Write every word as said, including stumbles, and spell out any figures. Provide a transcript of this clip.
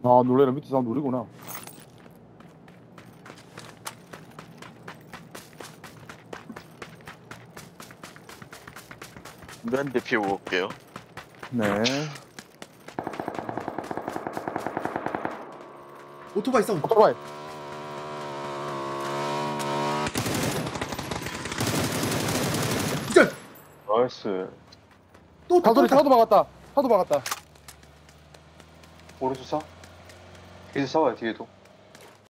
아 놀래라. 밑에 사람 노리구나. 한 대 피우고 올게요. 네. 오토바이 사운드. 오토바이. 기절. 나이스. 또 차돌이 또 차도 박았다. 차도 박았다. 오른쪽 차? 뒤에서 싸워요, 뒤에도.